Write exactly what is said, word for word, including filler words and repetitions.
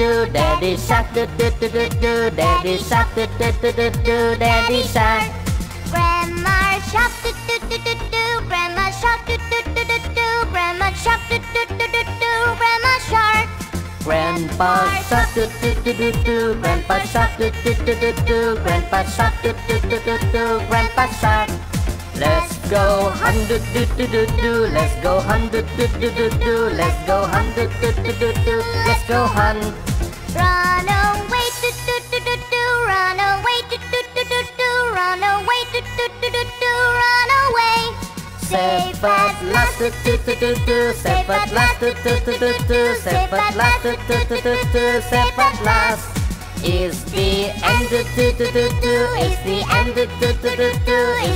do. Daddy shark, do do do do do. Daddy shark, do do do do do. Daddy shark. Grandma shark, do do do do do. Grandma shark, do do do do do. Grandma shark, do do do do do. Grandma shark. Grandpa shark, do do do do do. Grandpa shark, do do do do do. Grandpa shark, do do do do do. Grandpa shark. Let's go hunt, do do do do do. Let's go hunt, do do do do do. Let's go hunt, do do do do do. Let's go hunt. Run away, do do do do do. Run away, do do do do do. Run away, do do do do do. Run away. Safe at last, do do do do do. Safe at last, do do do do do. Safe at last, do do do do do. Safe at last. It's the end, do do do do do. It's the end, do do do do do.